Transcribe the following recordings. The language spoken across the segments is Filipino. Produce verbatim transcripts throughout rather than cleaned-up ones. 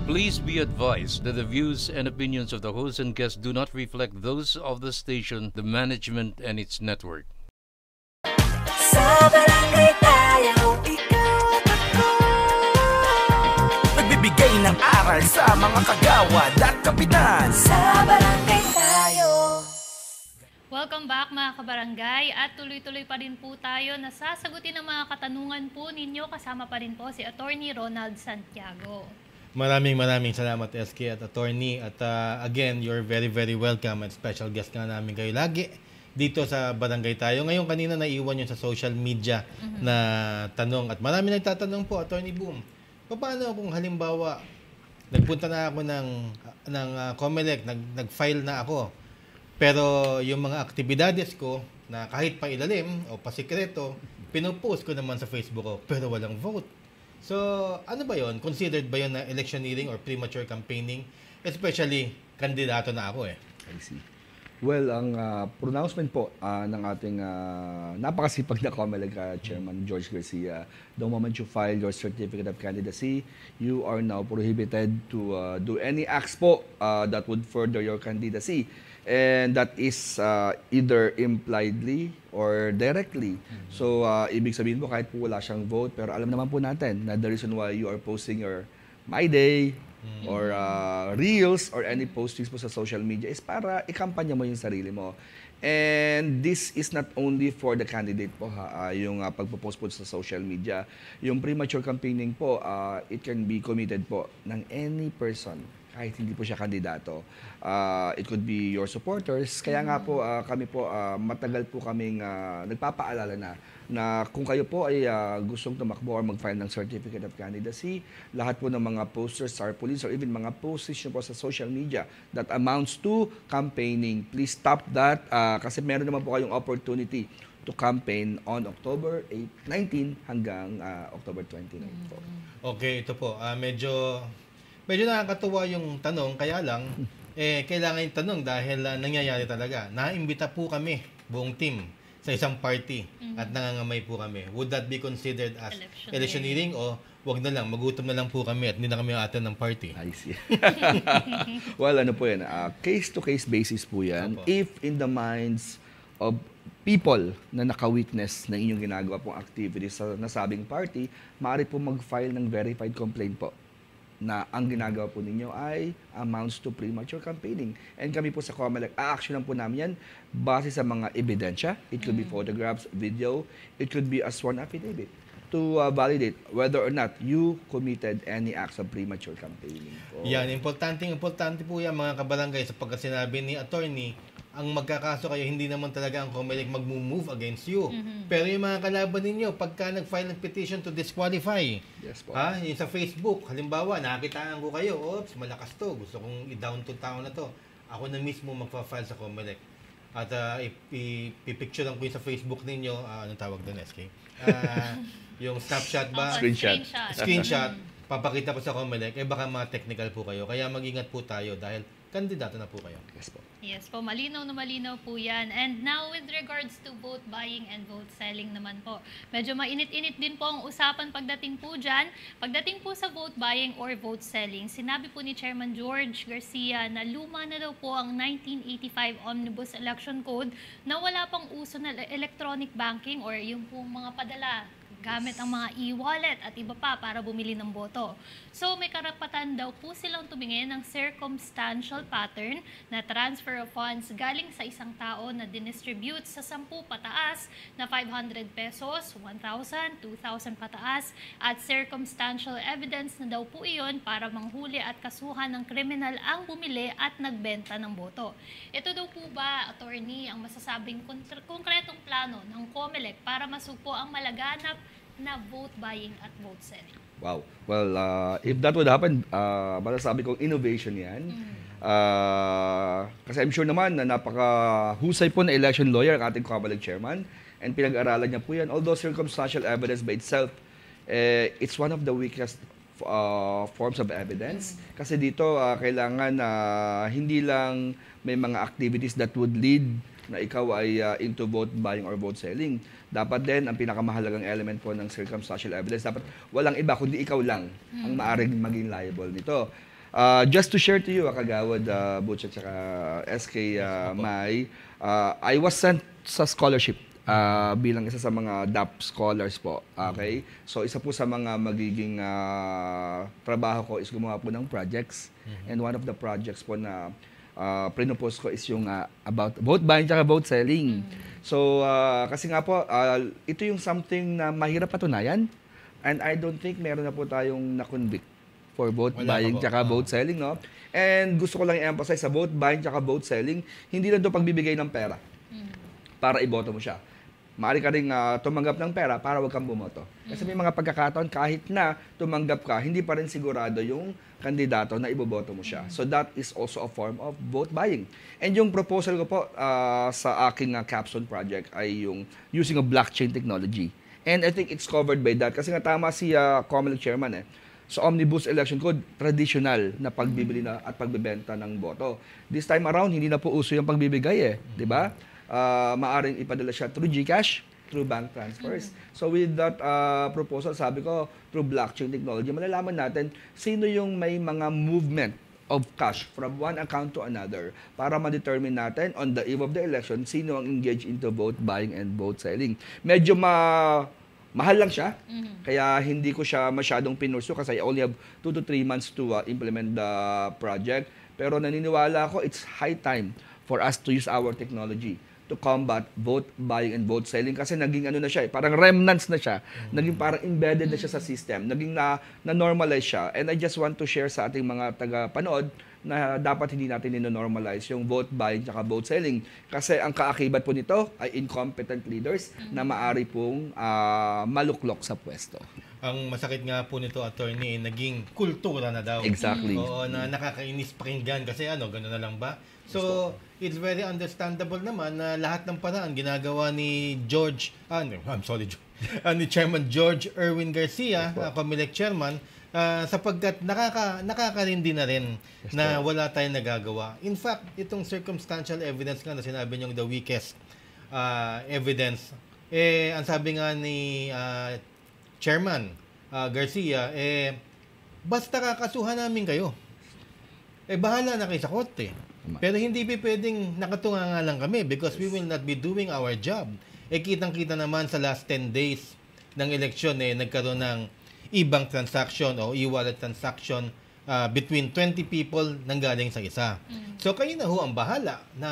Please be advised that the views and opinions of the host and guests do not reflect those of the station, the management, and its network. Sa barangay tayo, ikaw at ako. Nagbibigay ng aral sa mga kagawad at kapitan. Sa barangay tayo. Welcome back mga kabarangay at tuloy-tuloy pa rin po tayo na sasagutin ang mga katanungan po ninyo. Kasama pa rin po si Attorney Ronald Santiago. Maraming maraming salamat S K at Attorney at uh, again, you're very very welcome at special guest nga namin kayo lagi dito sa Barangay Tayo. Ngayon kanina naiwan yun sa social media mm-hmm. na tanong at marami nagtatanong po, Attorney Boom, paano kung halimbawa nagpunta na ako ng, ng uh, COMELEC, nag, nag-file na ako, pero yung mga aktibidades ko na kahit pa ilalim o pasikreto, pinupost ko naman sa Facebook ko, pero walang vote. So, ano ba yon? Considered ba yon na electioneering or premature campaigning? Especially, kandidato na ako eh. I see. Well, ang uh, pronouncement po uh, ng ating uh, napakasipag na COMELEC uh, Chairman George Garcia, the moment you file your certificate of candidacy, you are now prohibited to uh, do any acts po uh, that would further your candidacy. And that is uh, either impliedly or directly. Mm-hmm. So, uh, ibig sabihin po kahit po wala siyang vote, pero alam naman po natin na the reason why you are posting your My Day mm-hmm. or uh, Reels or any postings po sa social media is para ikampanya mo yung sarili mo. And this is not only for the candidate po, ha, uh, yung uh, pagpo-post po sa social media. Yung premature campaigning po, uh, it can be committed po ng any person kahit hindi po siya kandidato. Uh, it could be your supporters. Kaya nga po, uh, kami po, uh, matagal po kaming uh, nagpapaalala na na kung kayo po ay uh, gustong tumakbo or mag-file ng Certificate of Candidacy, lahat po ng mga posters, star police, or even mga position po sa social media that amounts to campaigning, please stop that uh, kasi meron naman po kayong opportunity to campaign on October eighth, nineteenth hanggang uh, October twenty-ninth po. Okay, ito po. Uh, medyo... Medyo nakakatuwa yung tanong, kaya lang, eh, kailangan yung tanong dahil uh, nangyayari talaga. Naimbita po kami, buong team, sa isang party mm-hmm. at nangangamay po kami. Would that be considered as electioneering, electioneering o wag na lang, magutom na lang po kami at hindi na kami attend ng party? I see. Well, ano po yan, uh, case-to-case basis po yan. Opo. If in the minds of people na naka-witness na inyong ginagawa pong activities sa nasabing party, maaari po mag-file ng verified complaint po na ang ginagawa po ninyo ay amounts to premature campaigning. And kami po sa COMELEC, a-action lang po namin yan base sa mga ebidensya. It could mm. be photographs, video, it could be a sworn affidavit to uh, validate whether or not you committed any acts of premature campaigning po. Yan, importante, importante po yan mga kabarangay sapagkat sinabi ni attorney, ang magkakaso kayo, hindi naman talaga ang COMELEC mag-move against you. Mm-hmm. Pero yung mga kalaban ninyo, pagka nag-file ng petition to disqualify, yes, po. Ha, yung sa Facebook, halimbawa, nakikitaan ko kayo, oops, malakas to, gusto kong i-down to tao na to. Ako na mismo magpa-file sa COMELEC. At uh, ipipicture lang ko yung sa Facebook ninyo, uh, anong tawag doon, S K? Uh, yung snapshot ba? Okay, screenshot. Screenshot. Screenshot, papakita po sa COMELEC, eh baka mga technical po kayo. Kaya mag-ingat po tayo dahil kandidato na po kayo. Yes po. Yes po, malinaw na malinaw po yan. And now with regards to vote buying and vote selling naman po, medyo mainit-init din po ang usapan pagdating po dyan. Pagdating po sa vote buying or vote selling, sinabi po ni Chairman George Garcia na luma na daw po ang nineteen eighty-five Omnibus Election Code na wala pang uso na electronic banking or yung pong mga padala gamit ang mga e-wallet at iba pa para bumili ng boto. So may karapatan daw po silang tumingin ng circumstantial pattern na transfer of funds galing sa isang tao na dinistribute sa sampu pataas na five hundred pesos, one thousand, two thousand pataas at circumstantial evidence na daw po iyon para manghuli at kasuhan ng kriminal ang bumili at nagbenta ng boto. Ito daw po ba, attorney, ang masasabing konkretong plano ng COMELEC para masupo ang malaganap na vote buying at vote selling? Wow. Well, uh, if that would happen, uh, masasabi kong innovation yan. Mm. Uh, kasi I'm sure naman na napaka-husay po na election lawyer ang ating COMELEC chairman and pinag-aralan niya po yan. Although circumstantial evidence by itself, eh, it's one of the weakest uh, forms of evidence. Mm. Kasi dito, uh, kailangan uh, hindi lang may mga activities that would lead na ikaw ay uh, into vote buying or vote selling. Dapat din, ang pinakamahalagang element po ng circumstantial evidence, dapat walang iba kundi ikaw lang ang maaring maging liable nito. Uh, just to share to you, ah, Kagawad, uh, Butch at saka S K uh, Mai, uh, I was sent sa scholarship uh, bilang isa sa mga D A P scholars po. Okay? So isa po sa mga magiging uh, trabaho ko is gumawa po ng projects. And one of the projects po na uh, pinopose ko is yung uh, about vote buying at vote selling. So uh, kasi nga po, uh, ito yung something na mahirap patunayan. And I don't think meron na po tayong na-convict for vote Wala buying pa po. tsaka Oo. vote selling, no? And gusto ko lang i-emphasize sa vote buying tsaka vote selling, hindi lang ito pagbibigay ng pera para iboto mo siya. Maaari ka rin uh, tumanggap ng pera para wag kang bumoto. Kasi may mga pagkakataon kahit na tumanggap ka, hindi pa rin sigurado yung kandidato na iboboto mo siya. So that is also a form of vote buying. And yung proposal ko po uh, sa aking uh, capstone project ay yung using of blockchain technology. And I think it's covered by that. Kasi nga tama si uh, Comelec Chairman eh. So Omnibus Election Code, traditional na pagbibili na at pagbebenta ng boto. This time around, hindi na po uso yung pagbibigay eh. Di ba? Uh, maaring ipadala siya through GCash, through bank transfers. So with that uh, proposal, sabi ko, through blockchain technology, malalaman natin sino yung may mga movement of cash from one account to another para ma-determine natin on the eve of the election sino ang engaged into vote buying and vote selling. Medyo ma mahal lang siya, kaya hindi ko siya masyadong pinursu kasi I only have two to three months to uh, implement the project. Pero naniniwala ako it's high time for us to use our technology to combat vote buying and vote selling kasi naging ano na siya, eh, parang remnants na siya, naging parang embedded na siya sa system, naging na, na-normalize siya. And I just want to share sa ating mga taga-panood na dapat hindi natin ino-normalize yung vote buying at vote selling kasi ang kaakibat po nito ay incompetent leaders na maari pong uh, maluklok sa pwesto. Ang masakit nga po nito, attorney, eh, naging kultura na daw. Exactly. Oo, na nakakainis pakinggan kasi ano, gano'n na lang ba? So, it's very understandable naman na lahat ng paraan ginagawa ni George, ah, no, I'm sorry, George, ah, ni Chairman George Erwin Garcia, uh, Comelec Chairman, uh, sapagkat nakaka, nakakarindi na rin na wala tayong nagagawa. In fact, itong circumstantial evidence nga na sinabi niyong the weakest uh, evidence, eh, ang sabi nga ni uh, Chairman uh, Garcia, eh, basta kakasuhan namin kayo. Eh, bahala na kayo sa korte. Pero hindi pa pwedeng nakatunga nga lang kami because we will not be doing our job. Eh, kitang-kita naman sa last ten days ng eleksyon, eh, nagkaroon ng ibang transaction o e-wallet transaction uh, between twenty people nang galing sa isa. So, kayo na ho ang bahala na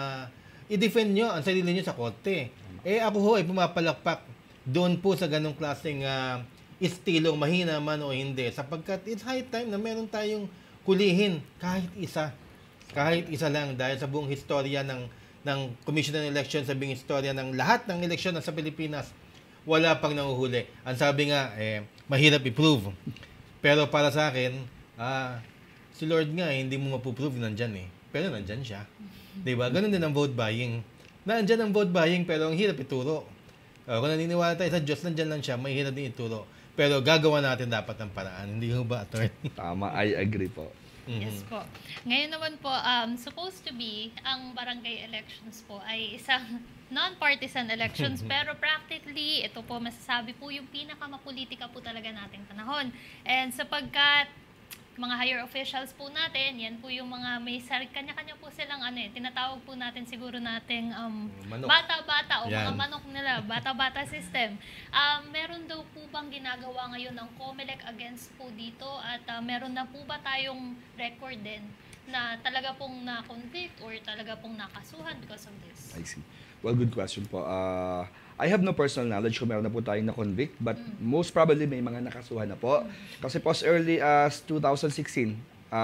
i-defend nyo ang sarili nyo sa korte. Eh, ako ho ay pumapalakpak doon po sa ganong klaseng uh, istilong mahina man o hindi sapagkat it's high time na meron tayong kulihin kahit isa. Kahit isa lang dahil sa buong historya ng ng Commission on Elections, sa buong historya ng lahat ng eleksyon sa Pilipinas, wala pang nanguhuli. Ang sabi nga, eh, mahirap i-prove. Pero para sa akin, ah, si Lord nga, eh, hindi mo mapuprove nandyan eh. Pero nandyan siya. Diba? Ganun din ang vote buying. Nandyan ang vote buying pero ang hirap ituro. Uh, kung naniniwala tayo sa Diyos, nandyan lang siya, mahirap din ituro. Pero gagawa natin dapat ng paraan. Hindi ho ba, attorney? Tama, I agree po. Yes po. Ngayon naman po, um, supposed to be, ang barangay elections po ay isang non-partisan elections, pero practically, ito po, masasabi po yung pinakamapolitika po talaga nating panahon. And sapagkat mga higher officials po natin, yan po yung mga may sar- kanya-kanya po silang ano eh, tinatawag po natin siguro nating um, Manok. bata-bata o mga Yan. manok nila, bata-bata system. Um, meron daw po bang ginagawa ngayon ng Comelec against po dito at uh, meron na po ba tayong record din na talaga pong na-convict or talaga pong nakasuhan because of this? I see. Well, good question po. Uh, I have no personal knowledge kung meron na po tayong na-convict, but most probably may mga nakasuhan na po. Kasi po as early as two thousand sixteen,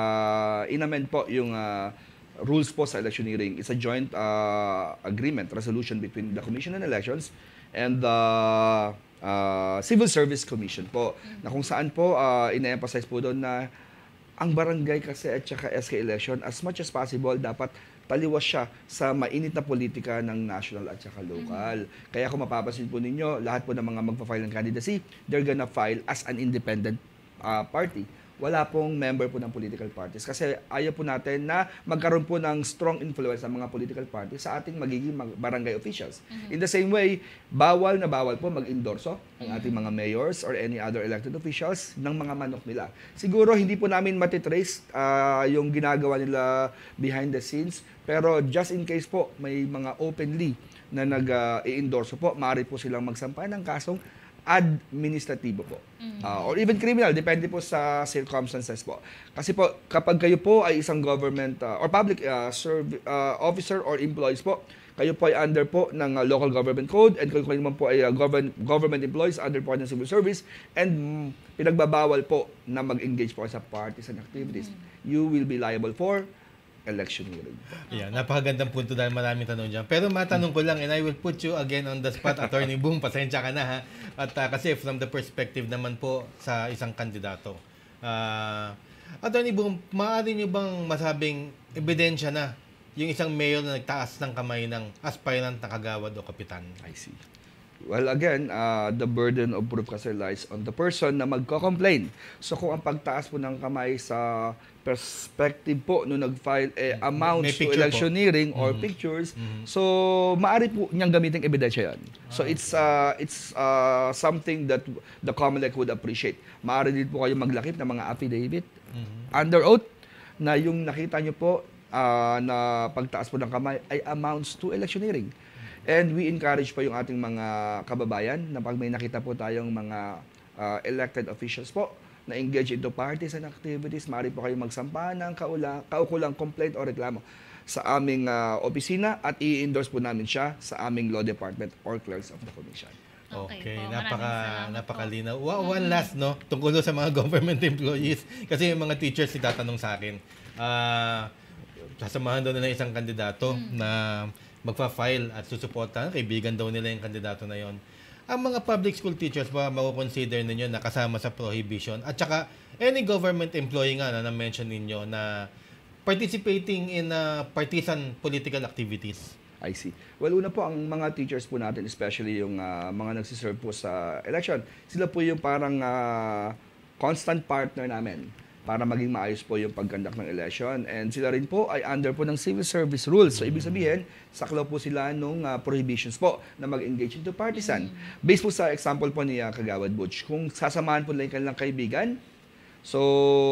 uh, inamend po yung uh, rules po sa electioneering. It's a joint uh, agreement, resolution between the Commission on Elections and the uh, Civil Service Commission po, na kung saan po uh, ina-emphasize po doon na ang barangay kasi at saka S K election, as much as possible, dapat taliwas siya sa mainit na politika ng national at saka local. Mm-hmm. Kaya kung mapapansin po ninyo, lahat po ng mga magpa-file ng candidacy, they're gonna file as an independent uh, party wala pong member po ng political parties. Kasi ayaw po natin na magkaroon po ng strong influence ng mga political parties sa ating magiging mag- barangay officials. In the same way, bawal na bawal po mag-endorso ang ating mga mayors or any other elected officials ng mga manok nila. Siguro hindi po namin matitrace uh, yung ginagawa nila behind the scenes, pero just in case po may mga openly na nag-i-endorso po, maaari po silang magsampahan ng kasong administratibo po. Uh, or even criminal, depende po sa circumstances po. Kasi po, kapag kayo po ay isang government uh, or public uh, serv- uh, officer or employees po, kayo po ay under po ng uh, local government code, and kung kayo naman po ay uh, government, government employees under po ng civil service, and mm, pinagbabawal po na mag-engage po sa partisan activities, you will be liable for electioneering. Yeah, napakagandang punto dahil maraming tanong dyan. Pero matanong ko lang, and I will put you again on the spot, Attorney Boom, pasensya ka na ha. At uh, kasi from the perspective naman po sa isang kandidato. Uh, Attorney Boom, maaari nyo bang masabing ebidensya na yung isang mayor na nagtaas ng kamay ng aspirant na kagawad o kapitan? I see. Well, again, uh, the burden of proof kasi lies on the person na magko-complain. So, kung ang pagtaas po ng kamay sa perspective po nung nag-file eh, amounts to electioneering po, or mm-hmm. pictures, mm-hmm. so, maaari po niyang gamitin ebidensya yan. So, it's uh, it's uh, something that the COMELEC would appreciate. Maaari din po kayo maglakip ng mga affidavit mm-hmm. under oath na yung nakita niyo po uh, na pagtaas po ng kamay ay amounts to electioneering. And we encourage po yung ating mga kababayan na pag may nakita po tayong mga uh, elected officials po na engage into partisan activities, maaari po kayo magsampa ng kaula, kaukulang complaint o reklamo sa aming uh, opisina at i-endorse po namin siya sa aming law department or clerks of the commission. Okay, Okay po, napaka maraming napakalinaw. Wa- One last no, tungkol sa mga government employees kasi yung mga teachers si tatanong sa akin. Ah, sasamahan daw nila isang kandidato na magfa-file at susuportahan, kaibigan daw nila yung kandidato na yon. Ang mga public school teachers ba mako-consider ninyo na kasama sa prohibition? At saka any government employee nga na na-mention ninyo na participating in uh, partisan political activities? I see. Well, una po, ang mga teachers po natin, especially yung uh, mga nagsiserve po sa election, sila po yung parang uh, constant partner namin para maging maayos po yung paggandak ng election. And sila rin po ay under po ng civil service rules. So, ibig sabihin, saklaw po sila nung uh, prohibitions po na mag-engage into partisan. Based po sa example po ni uh, Kagawad Butch, kung sasamahan po nila yung kanilang kaibigan, so,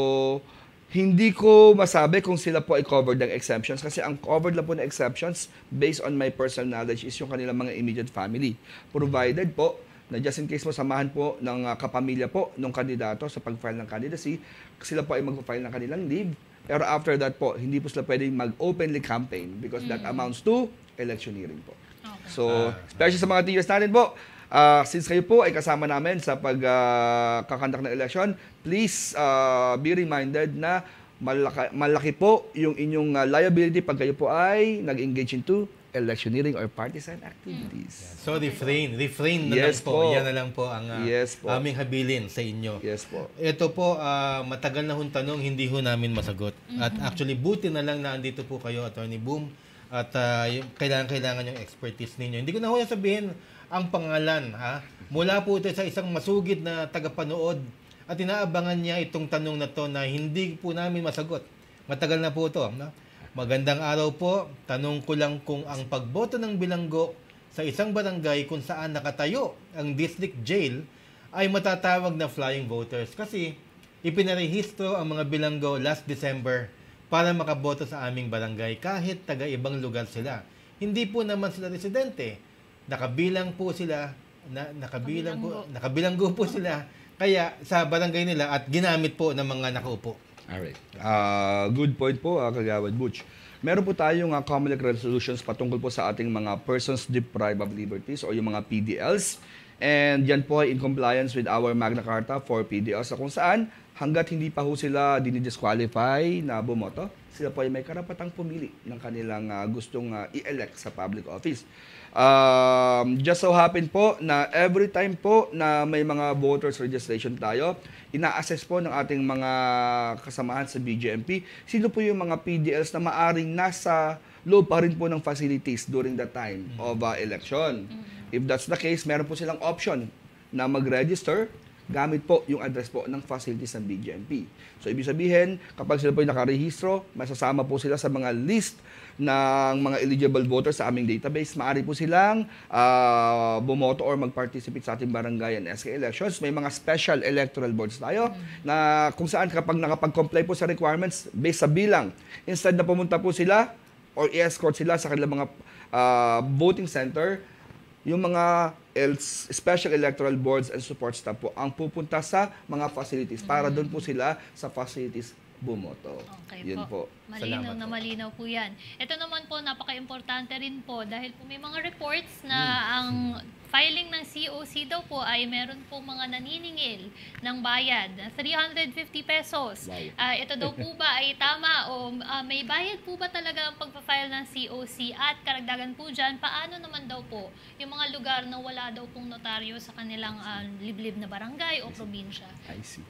hindi ko masabi kung sila po ay covered ng exemptions kasi ang covered lang po ng exceptions based on my personal knowledge is yung kanilang mga immediate family. Provided po na just in case mo samahan po ng uh, kapamilya po ng kandidato sa pag-file ng candidacy, sila po ay mag-file ng kanilang leave. Pero after that po, hindi po sila pwedeng mag-openly campaign because that amounts to electioneering po. Okay. So, especially sa mga teachers natin po, uh, since kayo po ay kasama namin sa pagkakandak uh, ng election, please uh, be reminded na malaki, malaki po yung inyong uh, liability pag kayo po ay nag-engage into electioneering or partisan activities. So refrain, refrain na Yes lang po. po. Yan na lang po ang uh, Yes po. aming habilin sa inyo. Yes po. Ito po, ah, matagal na hong tanong, hindi ho namin masagot. At actually, buti na lang na andito po kayo, Attorney Boom, at ah, yung kailangan-kailangan yung expertise ninyo. Hindi ko na ho sabihin ang pangalan. Ha? Mula po ito sa isang masugid na tagapanood at inaabangan niya itong tanong na to na hindi po namin masagot. Matagal na po ito. No? Magandang araw po. Tanong ko lang kung ang pagboto ng bilanggo sa isang barangay kung saan nakatayo ang district jail ay matatawag na flying voters kasi ipinarehistro ang mga bilanggo last December para makaboto sa aming barangay kahit taga-ibang lugar sila. Hindi po naman sila residente. Nakabilang po sila, na, nakabilang po, nakabilanggo po sila kaya sa barangay nila at ginamit po ng mga nakaupo. Alright. Uh, good point po, uh, Kagawad Butch. Meron po tayong uh, COMELEC resolutions patungkol po sa ating mga persons deprived of liberties o yung mga P D Ls. And yan po ay in compliance with our Magna Carta for P D Ls na kung saan hanggat hindi pa ho sila dinidisqualify na bumoto, sila po ay may karapatang pumili ng kanilang uh, gustong uh, i-elect sa public office. Um, just so happen po na every time po na may mga voters registration tayo, ina-assess po ng ating mga kasamahan sa B J M P sino po yung mga P D Ls na maaring nasa loob pa rin po ng facilities during the time of uh, election. If that's the case, meron po silang option na mag-register gamit po yung address po ng facilities ng B G M P. So, ibig sabihin, kapag sila po yung nakarehistro, masasama po sila sa mga list ng mga eligible voters sa aming database. Maaari po silang uh, bumoto or mag-participate sa ating barangay and S K elections. May mga special electoral boards tayo na kung saan kapag nakapag-comply po sa requirements based sa bilang, instead na pumunta po sila or i-escort sila sa kanilang mga uh, voting center, yung mga special electoral boards and support staff po ang pupunta sa mga facilities para doon po sila sa facilities bumoto. Okay Yun po. po. Malinaw Salamat na po. malinaw po yan. Ito naman po, napaka-importante rin po dahil po may mga reports na ang filing ng C O C daw po ay meron po mga naniningil ng bayad na three hundred fifty pesos. Wow. Ah, ito daw po ba ay tama o ah, may bayad po ba talaga ang pagpa-file ng C O C? At karagdagan po dyan, paano naman daw po yung mga lugar na wala daw pong notaryo sa kanilang ah, liblib na barangay o probinsya? I see.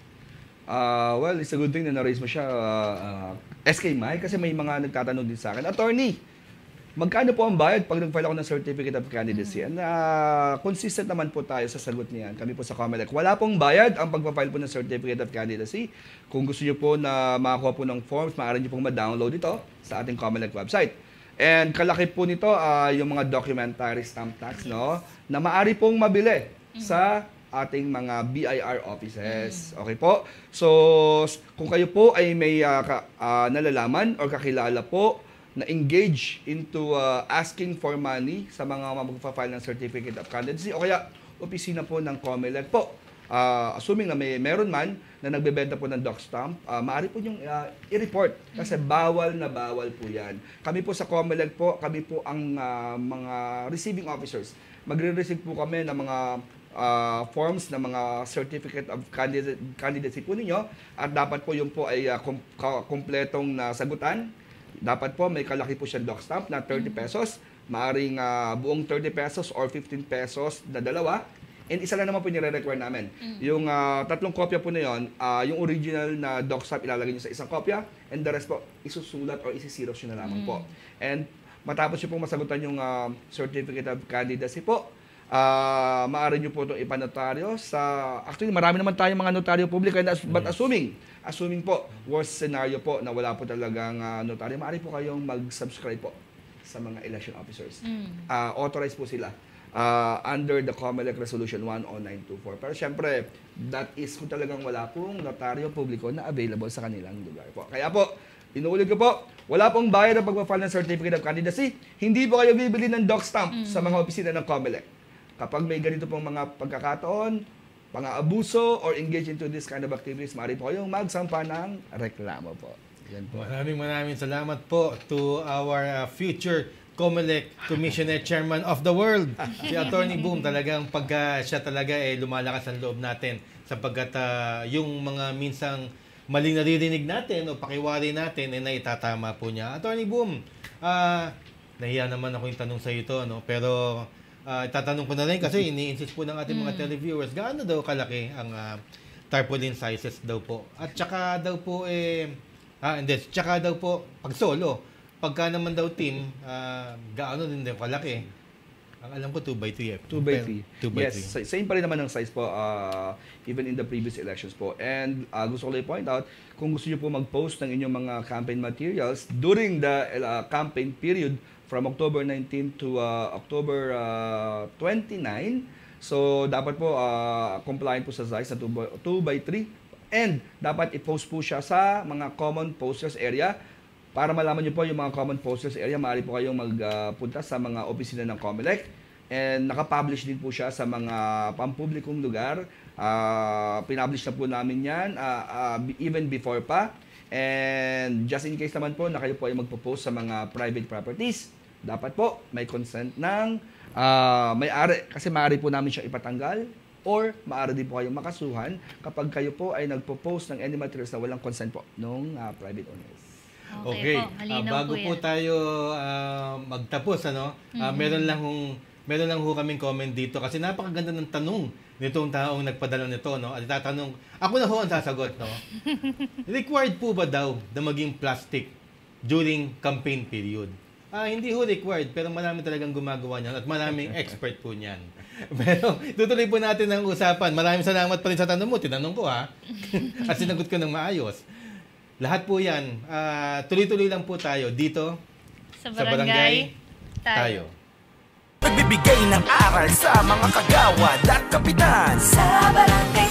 Uh, well, it's a good thing na na-raise mo siya, uh, uh, S K Mike, kasi may mga nagtatanong din sa akin, Attorney, magkano po ang bayad pag nag-file ako ng Certificate of Candidacy? And uh, consistent naman po tayo sa sagot niyan. Kami po sa COMELEC, wala pong bayad ang pagpa-file po ng Certificate of Candidacy. Kung gusto niyo po na makakuha po ng forms, maaari niyo pong ma-download ito sa ating COMELEC website. And kalaki po nito uh, yung mga documentary stamp tax, no, na maaari pong mabili sa ating mga B I R offices. Okay po? So, kung kayo po ay may uh, ka, uh, nalalaman or kakilala po na engage into uh, asking for money sa mga magpa-file ng Certificate of Candidacy o kaya opisina po ng COMELEC po, uh, assuming na may meron man na nagbebenta po ng doc stamp, uh, maaari po yung uh, i-report kasi bawal na bawal po yan. Kami po sa COMELEC po, kami po ang uh, mga receiving officers. Magre-receive po kami ng mga Uh, forms ng mga certificate of candidate, candidacy po ninyo at dapat po yung po ay uh, kum, ka, kumpletong nasagutan. Dapat po may kalaki po siya doc stamp na thirty pesos, maaring uh, buong thirty pesos or fifteen pesos na dalawa. And isa lang naman po nire-require namin. Mm. Yung uh, tatlong kopya po na yun, uh, yung original na doc stamp ilalagay nyo sa isang kopya and the rest po isusulat or isi-xerox nyo na lamang mm. po. And matapos nyo po masagutan yung uh, certificate of candidacy po, Uh, maaari nyo po itong ipanotaryo sa... Actually, marami naman tayong mga notaryo publiko. But assuming, assuming po, worst scenario po na wala po talagang uh, notaryo, maaari po kayong mag-subscribe po sa mga election officers. Mm. Uh, authorized po sila uh, under the COMELEC Resolution one oh nine two four. Pero syempre, that is kung talagang wala pong notaryo publiko na available sa kanilang lugar po. Kaya po, inuulit ko po, wala pong bayad ang pagpa-file ng Certificate of Candidacy. Hindi po kayo bibili ng doc stamp mm. sa mga opisina ng COMELEC. Kapag may ganito pong mga pagkakataon, pang-aabuso, or engage into this kind of activities, maaari po kayong magsampa ng reklamo po. Yan po. Maraming maraming salamat po to our uh, future COMELEC Commissioner Chairman of the World, si Attorney Boom. Talagang pagka siya talaga eh, lumalakas ang loob natin sapagkat uh, yung mga minsang maling naririnig natin o pakiwari natin eh, naitatama po niya. Attorney Boom, uh, nahiya naman ako yung tanong sa ito, no? Pero Uh, itatanong ko na rin kasi ini-insist po ng ating mga mm. televiewers, gaano daw kalaki ang uh, tarpaulin sizes daw po. At tsaka daw po, eh, ah, and then, tsaka daw po, pag solo, pagka naman daw team, uh, gaano din daw kalaki. Ang alam ko, two by three. two by three. two by Yes, three. same pa rin naman ang size po, uh, even in the previous elections po. And uh, gusto ko lang point out, kung gusto nyo po mag-post ng inyong mga campaign materials during the uh, campaign period, from October nineteenth to uh, October uh, twenty-ninth. So, dapat po uh, compliant po sa size na two by three. And dapat i-post po siya sa mga common posters area. Para malaman nyo po yung mga common posters area, maaari po kayong magpunta uh, sa mga opisina ng COMELEC. And nakapublish din po siya sa mga pampublikong lugar. Uh, pinablish na po namin yan uh, uh, even before pa. And just in case naman po na kayo po ay magpo-post sa mga private properties, dapat po may consent ng uh, may-ari kasi maaari po namin siya ipatanggal or maaari din po kayong makasuhan kapag kayo po ay nagpo-post ng any materials na walang consent po ng uh, private owners. Okay, okay po, uh, bago po, po tayo uh, magtapos, ano, mm-hmm. uh, meron lang hong meron lang ho kaming comment dito kasi napakaganda ng tanong nitong taong nagpadala nito, no? At tatanong, ako na ho ang sasagot, no? Required po ba daw na maging plastic during campaign period? Ah, hindi ho required, pero marami talagang gumagawa niyan at maraming expert po niyan. Pero tutuloy po natin ang usapan. Maraming salamat pa rin sa tanong mo. Tinanong ko ha. At sinagot ko ng maayos. Lahat po yan. ah, tuloy-tuloy lang po tayo dito Sa sa barangay, tayo. tayo. Nagbibigay ng aral sa mga kagawad at kapitan. Sa barangay